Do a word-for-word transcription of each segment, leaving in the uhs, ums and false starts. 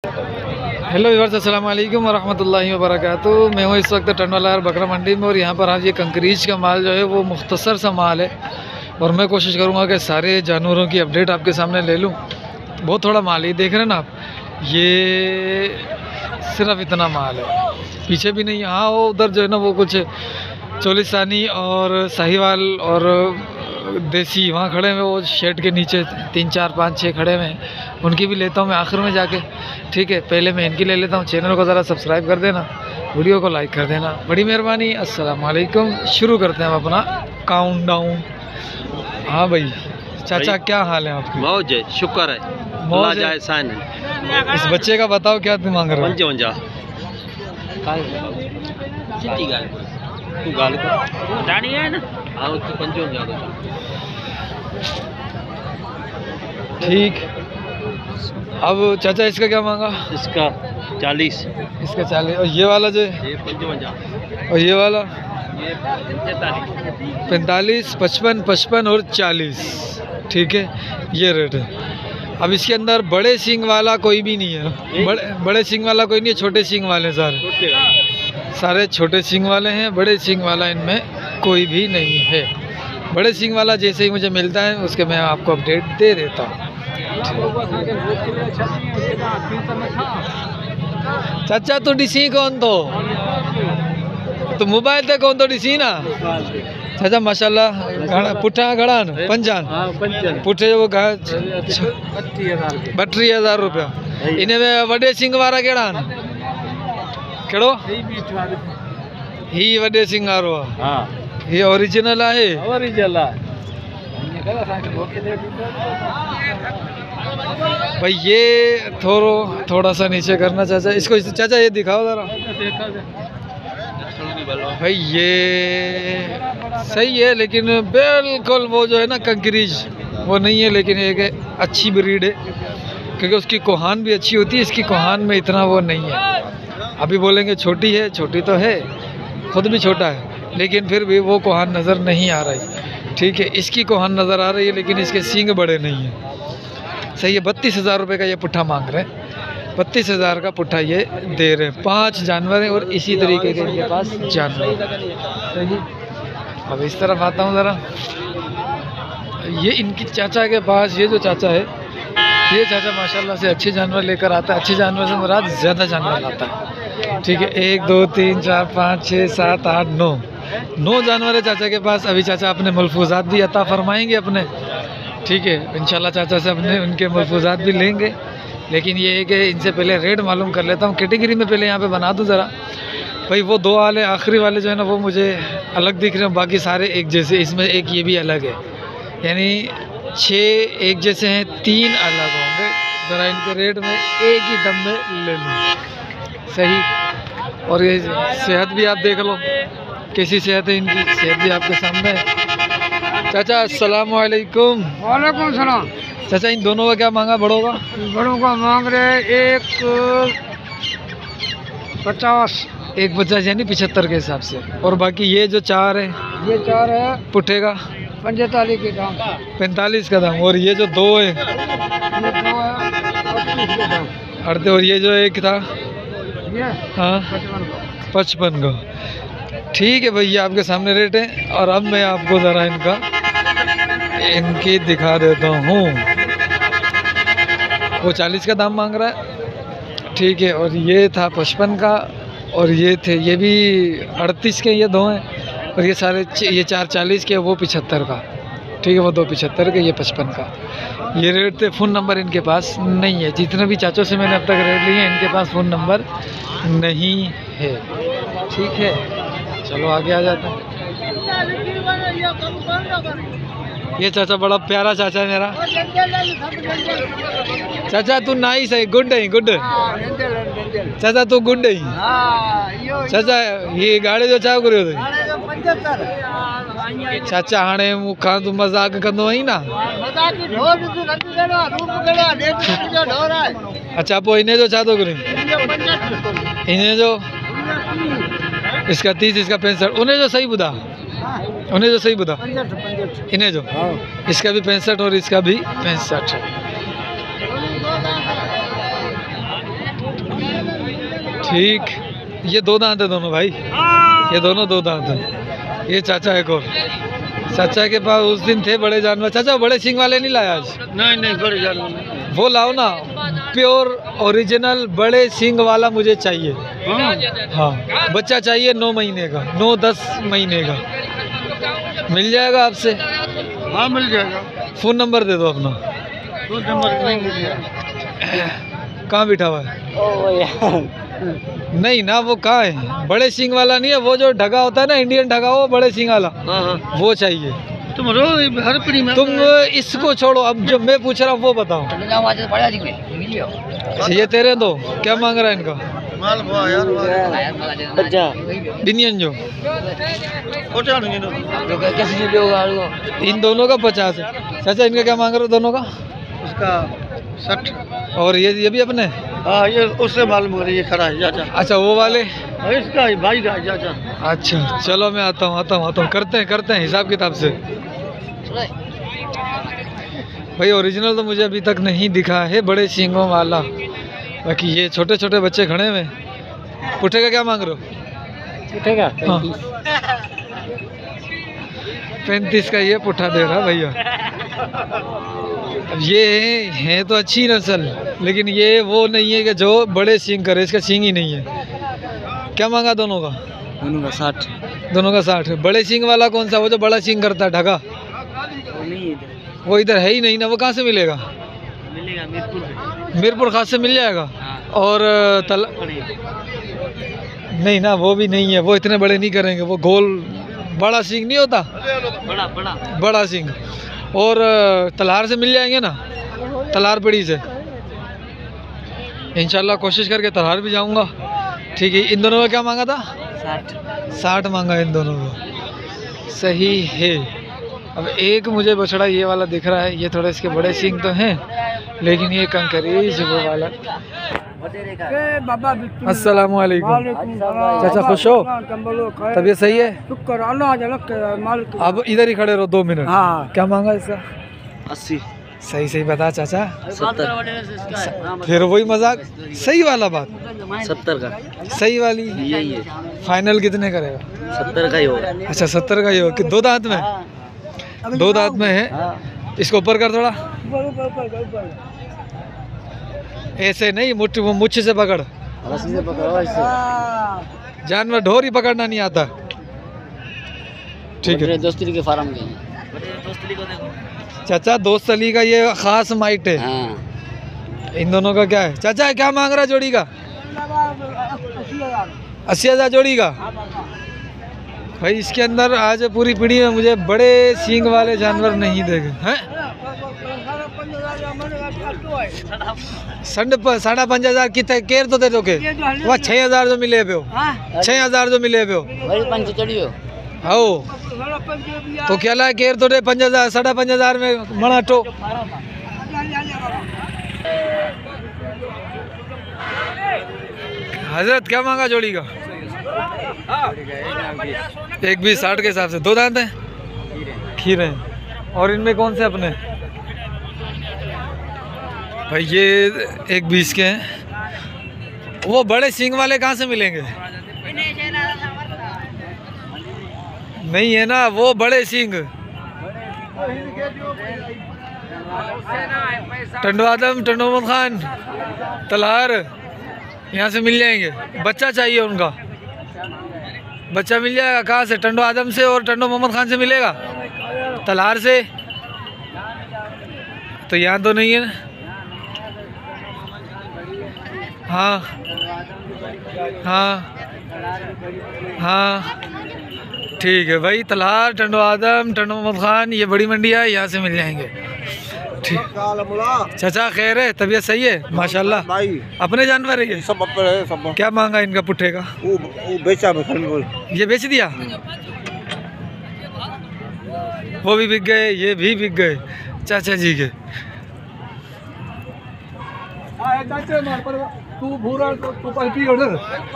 Hello viewers, अस्सलाम वालेकुम वरहमतुल्लाहि वबरकातुहू। मैं हूँ इस वक्त टंडवालार बकरा मंडी में और यहाँ पर आज ये कंकरीज का माल जो है वो मुख्तसर सा माल है और मैं कोशिश करूँगा कि सारे जानवरों की अपडेट आपके सामने ले लूँ। बहुत थोड़ा माल ही देख रहे हैं ना आप, ये सिर्फ इतना माल है, पीछे भी नहीं। हाँ वो उधर जो है ना वो कुछ चोलिस्तानी और साहिवाल और देसी वहाँ खड़े हुए, वो शेड के नीचे तीन चार पाँच छः खड़े हुए हैं, उनकी भी लेता हूँ मैं आखिर में जाके। ठीक है, पहले मैं इनकी ले लेता हूँ। चैनल को ज़रा सब्सक्राइब कर देना, वीडियो को लाइक कर देना, बड़ी मेहरबानी। अस्सलाम वालेकुम। शुरू करते हैं हम अपना काउंटडाउन। हाँ भाई चाचा, क्या हाल है आपके? मौज है, शुक्र है, मौज है। एहसान है। इस बच्चे का बताओ क्या तुम मांग रहे हो? पंजा तू गाल कर जानी है ना। हाँ उसको पंजा दो। ठीक, अब चाचा इसका क्या मांगा? इसका चालीस। इसका चालीस। और ये वाला जो है? ये पंजा। और ये वाला? ये पैंतालीस। पैंतालीस, पचपन, पचपन और चालीस। ठीक है, ये रेट है। अब इसके अंदर बड़े सींग वाला कोई भी नहीं है। बड़े बड़े सींग वाला कोई नहीं है, छोटे सींग वाले सारे सारे छोटे सींग वाले हैं। बड़े सींग वाला इनमें कोई भी नहीं है। बड़े सींग वाला जैसे ही मुझे मिलता है उसके मैं आपको अपडेट दे देता हूँ। चाचा तो डिसी कौन तो तो मोबाइल ते कौन तो डिसी ना चाचा माशाल्लाह। घणा पुठा घणा न पंजान पुठे जो बटीह हज़ार रुपया। इन में वॾे सिंग वारा कहिड़ा न? कहिड़ो ही वॾे सिंग वारो आहे? हाँ ये ओरिजिनल है। ओरिजिनल है भाई। ये थोड़ो थोड़ा सा नीचे करना चाचा इसको। चाचा ये दिखाओ ज़रा भाई। ये सही है लेकिन बिल्कुल वो जो है ना कंकरीज वो नहीं है, लेकिन एक अच्छी ब्रीड है क्योंकि उसकी कोहान भी अच्छी होती है। इसकी कोहान में इतना वो नहीं है। अभी बोलेंगे छोटी है, छोटी तो है, खुद भी छोटा है, लेकिन फिर भी वो कोहान नज़र नहीं आ रही। ठीक है, इसकी कोहान नज़र आ रही है लेकिन इसके सींग बड़े नहीं हैं। सही है। बत्तीस हज़ार रुपये का ये पुट्ठा मांग रहे हैं। बत्तीस हज़ार का पुट्ठा ये दे रहे हैं। पांच जानवर हैं और इसी तरीके के इनके पास जानवर। सही। अब इस तरफ आता हूँ ज़रा। ये इनकी चाचा के पास ये जो चाचा है, ये चाचा माशाल्लाह से अच्छे जानवर लेकर आता है। अच्छे जानवर से मुराद ज़्यादा जानवर लाता है। ठीक है, एक दो तीन चार पाँच छः सात आठ नौ नौ जानवर है चाचा के पास। अभी चाचा अपने मलफूजात भी अता फरमाएंगे अपने। ठीक है, इंशाल्लाह चाचा से अपने उनके मलफूजात भी लेंगे, लेकिन ये है कि इनसे पहले रेट मालूम कर लेता हूँ। कैटेगरी में पहले यहाँ पे बना दूँ ज़रा भाई। वो दो वाले आखिरी वाले जो है ना वो मुझे अलग दिख रहे हैं, बाकी सारे एक जैसे। इसमें एक ये भी अलग है, यानी छः एक जैसे हैं, तीन अलग होंगे। ज़रा इनके रेट में एक ही दम में ले लूँ। सही। और ये सेहत भी आप देख लो कैसी सेहत है इनकी, सेहत भी आपके सामने है। चाचा अस्सलाम वालेकुम। वालेकुम सलाम। चाचा इन दोनों का क्या मांगा? बड़ों का? बड़ों का मांग रहे एक पचास। एक पचास यानी पिछहत्तर के हिसाब से। और बाकी ये जो चार है? ये चार है पुट्ठे का पैंतालीस के दाम। पैंतालीस का दाम। और ये जो दो है? ये दो है पच्चीस के दाम। अड़ते। और ये जो एक था? ये हाँ पचपन का। ठीक है भैया, आपके सामने रेट है। और अब मैं आपको ज़रा इनका इनकी दिखा देता हूँ। वो चालीस का दाम मांग रहा है। ठीक है, और ये था पचपन का, और ये थे ये भी अड़तीस के, ये दो हैं। और ये सारे ये चार चालीस के, वो पिछहत्तर का। ठीक है, वो दो पिछहत्तर के, ये पचपन का। ये रेट थे। फ़ोन नंबर इनके पास नहीं है। जितने भी चाचों से मैंने अब तक रेट लिए हैं इनके पास फ़ोन नंबर नहीं है। ठीक है, चलो आगे आ जाते हैं। ये चाचा बड़ा प्यारा चाचा है मेरा। चाचा तू नाइस है, गुड है, गुड। चाचा तू गुड है चाचा। ये गाड़ी जो छा करियो अथई? चाचा हाणे मूंखां तू मज़ाक कंदो आहीं न? अच्छा पोइ इने जो छा थो करीं? इने जो इसका तीस, इसका पैंसठ। उन्हें जो सही बुधा उन्हें जो सही बुधा इन्हें जो इसका भी पैंसठ और इसका भी पैंसठ। ठीक, ये दो दांत है दोनों भाई, ये दोनों दो दांत हैं। ये चाचा एक और, चाचा के पास उस दिन थे बड़े जानवर। चाचा बड़े सींग वाले नहीं लाया आज? नहीं नहीं बड़े जानवर नहीं। वो लाओ ना, प्योर ओरिजिनल बड़े सींग वाला मुझे चाहिए। हाँ हाँ, बच्चा चाहिए नौ महीने का, नौ दस महीने का। मिल जाएगा आपसे? हाँ मिल जाएगा। फ़ोन नंबर दे दो अपना। दो नंबर नहीं मिल जाएगा। कहाँ बिठा हुआ है? नहीं ना, वो कहाँ है? बड़े सींग वाला नहीं है, वो जो ढगा होता है ना, इंडियन ढगा, वो बड़े सींग वाला, हाँ हाँ वो चाहिए। तुम रो हर पीढ़ी में। तुम इसको छोड़ो, अब जो मैं पूछ रहा हूँ वो बताओ। अच्छा, ये तेरे दो, क्या मांग रहा है इनका? माल भाव यार अच्छा बिनियन जो पचास इन दोनों का पचास है। चाचा इनका क्या मांग रहे हो दोनों का? उसका सठ। और ये ये भी अपने? हाँ ये उससे मालूम हो रही है, खड़ा है चाचा। अच्छा वो वाले? हाँ, इसका ही भाई का है चाचा। अच्छा चलो मैं आता हूँ आता हूँ आता हूँ करते हैं करते हैं हिसाब किताब से। भाई ओरिजिनल तो मुझे अभी तक नहीं दिखा है बड़े सींगों वाला, बाकी ये छोटे छोटे बच्चे खड़े हुए। पुट्ठे का क्या मांग रहे हो? पुट्ठे का हाँ पैंतीस का ये पुट्ठा दे रहा भैया। अब ये है, है तो अच्छी नस्ल, लेकिन ये वो नहीं है कि जो बड़े सींग करे, इसका सींग ही नहीं है। क्या मांगा दोनों का? दोनों का साठ। दोनों का साठ। बड़े सींग वाला कौन सा? वो जो बड़ा सींग करता है ढगा? वो नहीं इधर। वो इधर है ही नहीं ना, वो कहाँ से मिलेगा? मिलेगा मीरपुर से। मीरपुर खास से मिल जाएगा। हाँ। और तल नहीं ना, वो भी नहीं है, वो इतने बड़े नहीं करेंगे। वो गोल बड़ा सींग नहीं होता, बड़ा बड़ा बड़ा सींग। और तलहार से मिल जाएंगे ना, तलहार पड़ी से। इंशाल्लाह कोशिश करके तलहार भी जाऊंगा। ठीक है, इन दोनों का क्या मांगा था? साठ। साठ मांगा इन दोनों का, सही है। अब एक मुझे बछड़ा ये वाला दिख रहा है, ये थोड़े इसके बड़े सींग तो हैं, लेकिन ये कंकरीज वो वाला। अस्सलाम वालेकुम चाचा, खुश हो? तबीयत सही है? अब इधर ही खड़े रहो दो मिनट। हाँ। क्या मांगा इसका? अस्सी। सही सही बता चाचा। सत्तर। फिर वही मजाक, सही वाला बात। सत्तर का सही वाली यही है। फाइनल कितने करेगा? सत्तर का ही होगा। अच्छा सत्तर का ही हो कि दो दांत में? दो दांत में है। इसको ऊपर कर थोड़ा, ऐसे नहीं, मुठ वो मुच्छ से पकड़। रस्सी से पकड़ो इससे। जानवर ढोर ही पकड़ना नहीं आता। ठीक है दोस्ती के फार्म के दोस्ती को देखो चाचा, दोस्त अली का ये खास माइट है। हाँ। इन दोनों का क्या है? चाचा क्या मांग रहा जोड़ी का? अस्सी हजार जोड़ी का। भाई इसके अंदर आज पूरी पीढ़ी में मुझे बड़े सींग वाले जानवर नहीं देखे हैं। संड साढ़ा पाँच हजार कितने केर तो दे दो के वह छः हजार जो मिले पे हो, छः हजार जो मिले पे हो हो तो क्या ला केर तो दे पाँच हजार साढ़ा पाँच हजार में मना टो। हजरत क्या मांगा जोड़ी का? एक बीस साठ के हिसाब से। दो दांत हैं, खीरे हैं। और इनमें कौन से अपने? भाई ये एक बीस के हैं। वो बड़े सींग वाले कहाँ से मिलेंगे? नहीं है ना वो बड़े सींग। टंडवादम, टंडोमन खान, तलहार यहाँ से मिल जाएंगे। बच्चा चाहिए उनका, बच्चा मिल जाएगा। कहाँ से? टंडो आदम से और टंडो मोहम्मद खान से मिलेगा। तलहार से तो यहाँ तो नहीं है ना। हाँ हाँ हाँ ठीक है भाई। तलहार, टंडो आदम, टंडो मोहम्मद खान, ये बड़ी मंडी है, यहाँ से मिल जाएंगे। ठीक चाचा खैर है? तबीयत सही है? माशाल्लाह भाई अपने जानवर है ये सब अपने है सब। क्या मांगा इनका पुट्ठे का? वो वो बेचा मैं खरीद बोल। ये बेच दिया? वो भी बिक गए, ये भी बिक गए चाचा जी के। तू भूरा तो तू पलटी ऑर्डर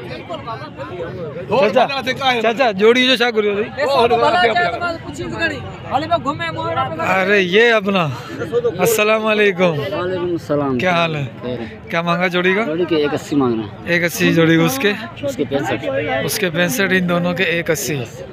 चाचा चाचा जोड़ी जो छा करियो अरे ये अपना अस्सलाम वालेकुम। वालेकुम सलाम। क्या हाल है? क्या मांगा जोड़ी का? जोड़ी के एक अस्सी मांगना। एक अस्सी जोड़ी उसके उसके पैंसठ। उसके पैंसठ इन दोनों के एक अस्सी।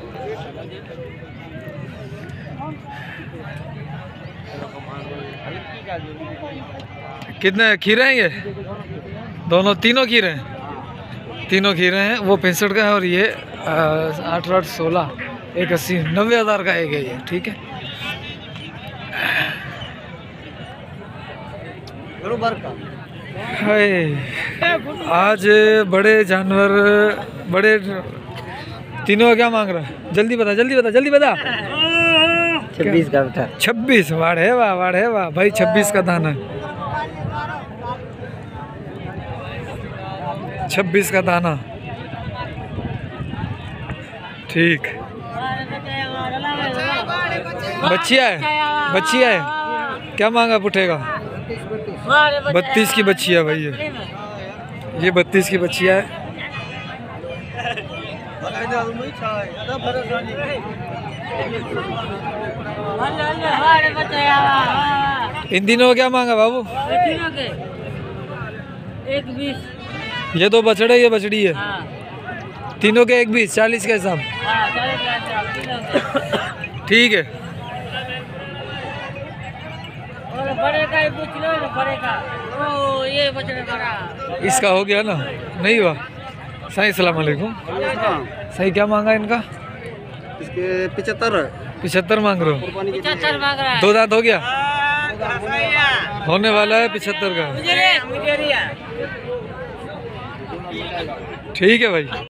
कितने खीरे हैं ये? दोनों तीनों खीरे हैं, तीनों खीरे हैं। वो पैंसठ का है और ये आठ आठ सोलह एक अस्सी नब्बे हज़ार का एक है ये। ठीक है, हाय आज बड़े जानवर बड़े तीनों का क्या मांग रहा है? जल्दी बता जल्दी बता जल्दी बता। छब्बीस का बेटा। छब्बीस वाड़े वाह वाड़े वाह भाई, छब्बीस का दाना, छब्बीस का दाना। ठीक, बच्चिया है बच्चिया है। क्या मांगा पुठेगा? बत्तीस की बच्चिया भाई, ये ये बत्तीस की बच्चिया है। इन दिनों क्या मांगा बाबू? एक बीस। ये दो बछड़े ये बछड़ी है, तीनों के एक बीस चालीस के हिसाब। ठीक है, और बड़े का ही पूछ लो ना, बड़े का। ओ ये बछड़े बड़ा। इसका हो गया ना? नहीं हुआ। सही सलाम वालेकुम। सही क्या मांगा इनका? इसके पिछहत्तर पिछहत्तर मांग रहे हो? पचहत्तर मांग रहा है। दो दांत हो गया? होने वाला है पिछहत्तर का। मुझे मुझे ठीक है भाई।